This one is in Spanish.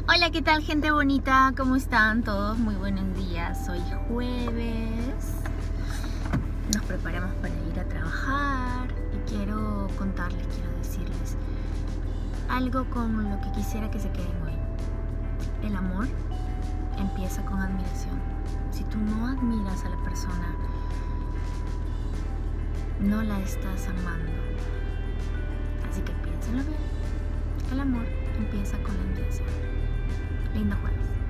Hola, ¿qué tal, gente bonita? ¿Cómo están todos? Muy buenos días. Hoy jueves. Nos preparamos para ir a trabajar y quiero decirles algo con lo que quisiera que se queden hoy. El amor empieza con admiración. Si tú no admiras a la persona, no la estás amando. Así que piénsenlo bien. El amor empieza con la admiración. Lindo jueves.